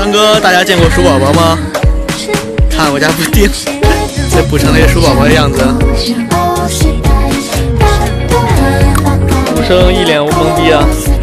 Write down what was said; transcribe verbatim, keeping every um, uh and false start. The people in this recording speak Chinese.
三哥，大家见过鼠宝宝吗？看我家布丁，这补成了一个鼠宝宝的样子。无声一脸懵逼啊。